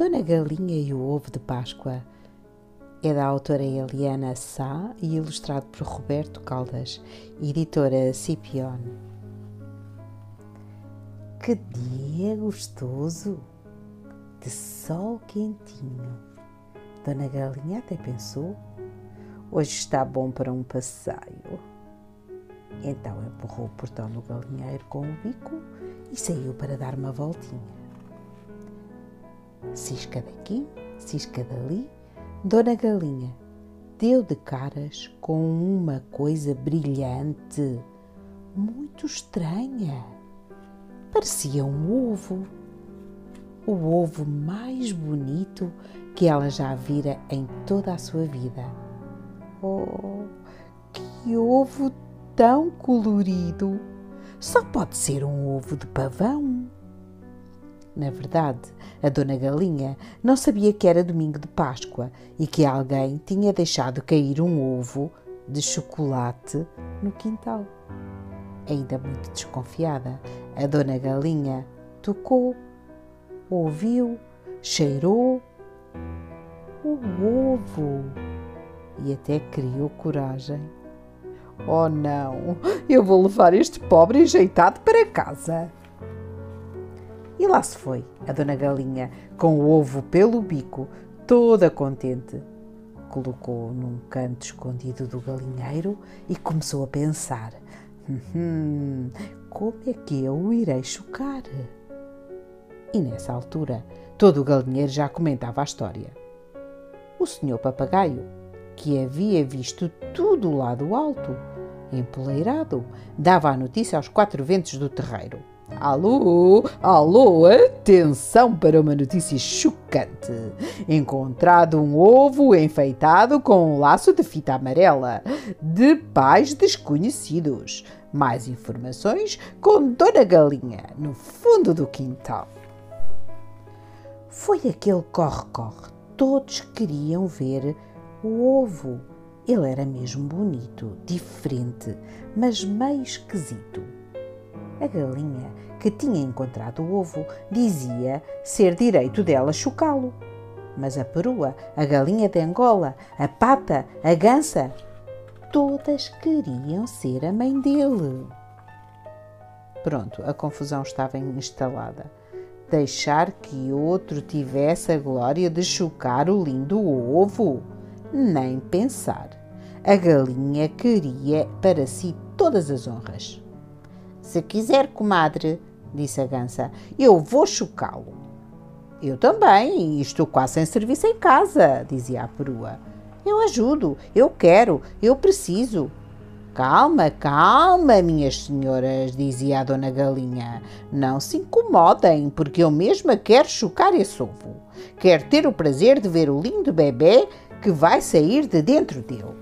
Dona Galinha e o Ovo de Páscoa é da autora Eliana Sá e ilustrado por Roberto Caldas, editora Cipión. Que dia gostoso, de sol quentinho. Dona Galinha até pensou, hoje está bom para um passeio. Então empurrou o portão do galinheiro com o bico e saiu para dar uma voltinha. Cisca daqui, cisca dali, Dona Galinha deu de caras com uma coisa brilhante, muito estranha. Parecia um ovo, o ovo mais bonito que ela já vira em toda a sua vida. Oh, que ovo tão colorido! Só pode ser um ovo de pavão. Na verdade, a Dona Galinha não sabia que era domingo de Páscoa e que alguém tinha deixado cair um ovo de chocolate no quintal. Ainda muito desconfiada, a Dona Galinha tocou, ouviu, cheirou o ovo e até criou coragem. Oh não, eu vou levar este pobre enjeitado para casa. E lá se foi a Dona Galinha, com o ovo pelo bico, toda contente. Colocou-o num canto escondido do galinheiro e começou a pensar: como é que eu o irei chocar? E nessa altura, todo o galinheiro já comentava a história. O senhor papagaio, que havia visto tudo lá do alto, empoleirado, dava a notícia aos quatro ventos do terreiro. Alô, alô, atenção para uma notícia chocante. Encontrado um ovo enfeitado com um laço de fita amarela, de pais desconhecidos. Mais informações com Dona Galinha, no fundo do quintal. Foi aquele corre-corre. Todos queriam ver o ovo. Ele era mesmo bonito, diferente, mas meio esquisito. A galinha que tinha encontrado o ovo dizia ser direito dela chocá-lo. Mas a perua, a galinha de Angola, a pata, a gansa, todas queriam ser a mãe dele. Pronto, a confusão estava instalada. Deixar que outro tivesse a glória de chocar o lindo ovo? Nem pensar. A galinha queria para si todas as honras. Se quiser, comadre, disse a gansa, eu vou chocá-lo. Eu também, estou quase sem serviço em casa, dizia a perua. Eu ajudo, eu quero, eu preciso. Calma, calma, minhas senhoras, dizia a Dona Galinha. Não se incomodem, porque eu mesma quero chocar esse ovo. Quero ter o prazer de ver o lindo bebê que vai sair de dentro dele.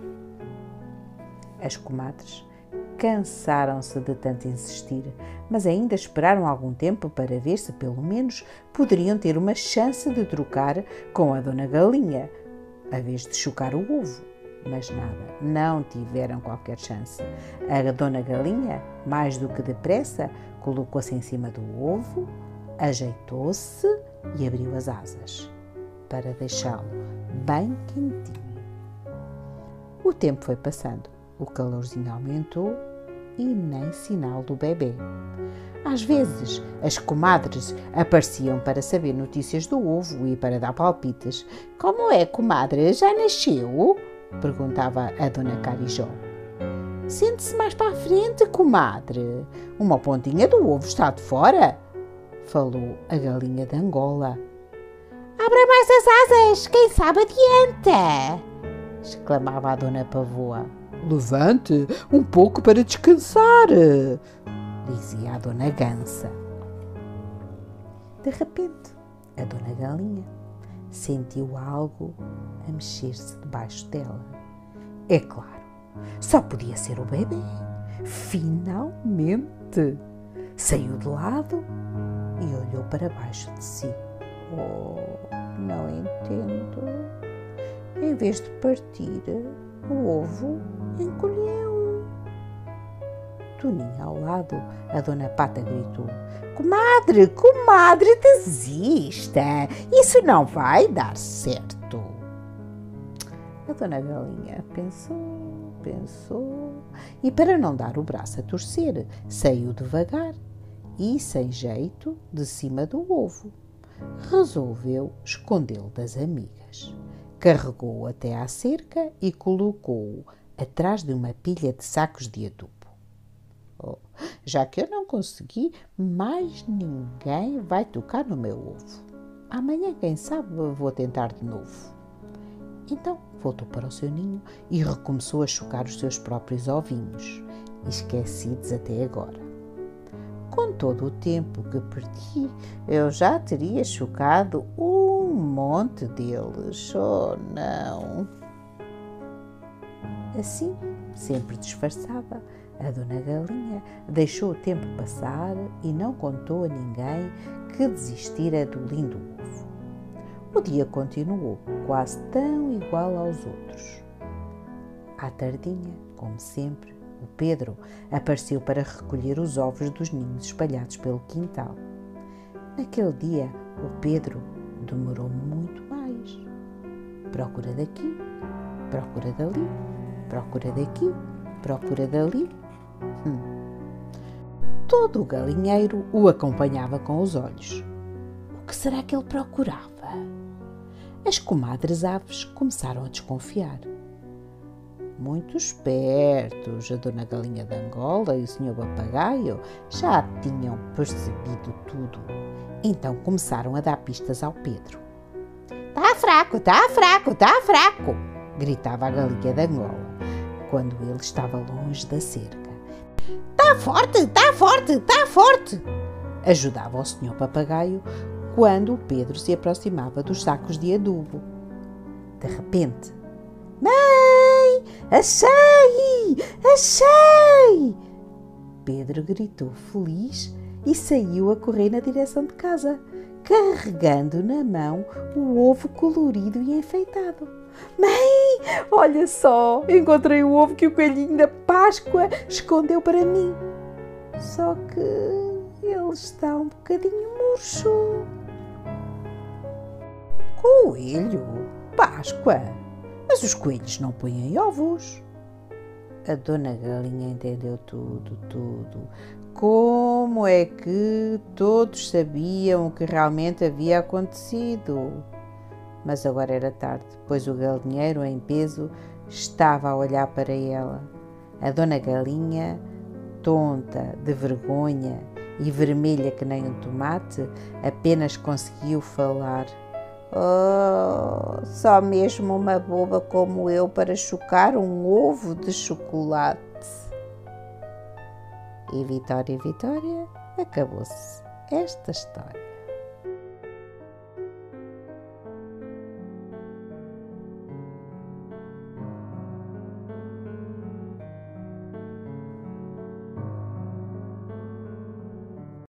As comadres cansaram-se de tanto insistir, mas ainda esperaram algum tempo para ver se pelo menos poderiam ter uma chance de trocar com a Dona Galinha, a vez de chocar o ovo. Mas nada, não tiveram qualquer chance. A Dona Galinha, mais do que depressa, colocou-se em cima do ovo, ajeitou-se e abriu as asas, para deixá-lo bem quentinho. O tempo foi passando, o calorzinho aumentou e nem sinal do bebê. Às vezes, as comadres apareciam para saber notícias do ovo e para dar palpites. Como é, comadre, já nasceu? Perguntava a Dona Carijó. Sente-se mais para a frente, comadre. Uma pontinha do ovo está de fora, falou a galinha de Angola. Abra mais as asas, quem sabe adianta, exclamava a Dona Pavoa. Levante um pouco para descansar, dizia a Dona Gansa. De repente, a Dona Galinha sentiu algo a mexer-se debaixo dela. É claro, só podia ser o bebê. Finalmente! Saiu de lado e olhou para baixo de si. Oh, não entendo. Em vez de partir, o ovo encolheu. Do ninho ao lado, a Dona Pata gritou: Comadre, comadre, desista! Isso não vai dar certo! A Dona Galinha pensou e, para não dar o braço a torcer, saiu devagar e, sem jeito, de cima do ovo. Resolveu escondê-lo das amigas. Carregou-o até à cerca e colocou-o atrás de uma pilha de sacos de adubo. Oh, já que eu não consegui, mais ninguém vai tocar no meu ovo. Amanhã, quem sabe, vou tentar de novo. Então voltou para o seu ninho e recomeçou a chocar os seus próprios ovinhos, esquecidos até agora. Com todo o tempo que perdi, eu já teria chocado um monte deles, oh não! Assim, sempre disfarçada, a Dona Galinha deixou o tempo passar e não contou a ninguém que desistira do lindo ovo. O dia continuou quase tão igual aos outros. À tardinha, como sempre, o Pedro apareceu para recolher os ovos dos ninhos espalhados pelo quintal. Naquele dia, o Pedro demorou muito mais. Procura daqui, procura dali, procura daqui, procura dali. Todo o galinheiro o acompanhava com os olhos. O que será que ele procurava? As comadres aves começaram a desconfiar. Muito espertos, a Dona Galinha de Angola e o Sr. Papagaio já tinham percebido tudo. Então começaram a dar pistas ao Pedro. Tá fraco, tá fraco, tá fraco! Gritava a Galinha de Angola, quando ele estava longe da cerca. Tá forte, tá forte, tá forte! Ajudava o Sr. Papagaio quando o Pedro se aproximava dos sacos de adubo. De repente, Mãe! Achei! Achei! Pedro gritou feliz e saiu a correr na direção de casa, carregando na mão o ovo colorido e enfeitado. Mãe, olha só, encontrei o ovo que o coelhinho da Páscoa escondeu para mim. Só que ele está um bocadinho murcho. Coelho? Páscoa? Mas os coelhos não põem ovos. A Dona Galinha entendeu tudo. Como é que todos sabiam o que realmente havia acontecido? Mas agora era tarde, pois o galinheiro em peso estava a olhar para ela. A Dona Galinha, tonta, de vergonha e vermelha que nem um tomate, apenas conseguiu falar. Oh, só mesmo uma boba como eu para chocar um ovo de chocolate. E Vitória, acabou-se esta história.